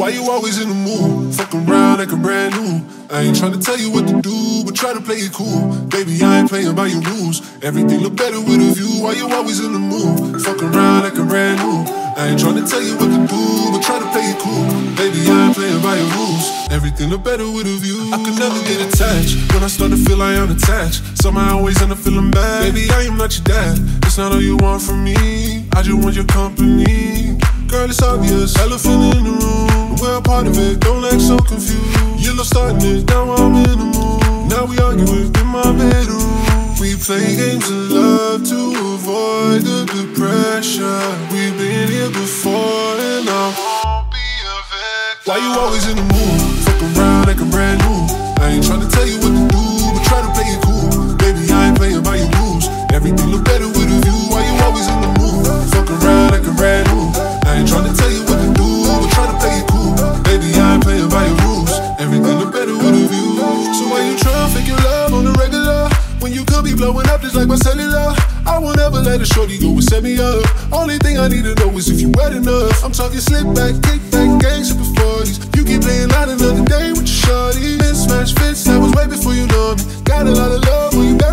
Why you always in the mood? Fuck around like a brand new. I ain't tryna tell you what to do, but try to play it cool. Baby, I ain't playing by your rules. Everything look better with a view. Why you always in the mood? Fuck around like a brand new. I ain't tryna tell you what to do, but try to play it cool. Baby, I ain't playing by your rules. Everything look better with a view. I could never get attached. When I start to feel I am attached, somehow I always end up feeling bad. Baby, I am not your dad. It's not all you want from me. I just want your company. Girl, it's obvious, elephant in the room. We're a part of it, don't act so confused. You love starting it, now I'm in the mood. Now we arguing in my bedroom. We play games of love to avoid the depression. We've been here before and I won't be a victim. Why you always in the mood? Fuck around like a brand new. I ain't tryna tell you what to do, but try to play it cool. Baby, I ain't playing by your rules. Everything look better with a view. Why you always in the mood? Fuck around like a brand new. I ain't tryna tell you what to do, but try to play it cool. Baby, I ain't playing by your rules. Everything look better with a view. So why you tryna fake your love on the regular? When you could be blowing up just like my cellular. I won't ever let a shorty go and set me up. Only thing I need to know is if you wet enough. I'm talking slip back, kick back, gangsta before 40s. You keep playing out another day with your shorty. Mismatch fits, that was way before you know me. Got a lot of love when you back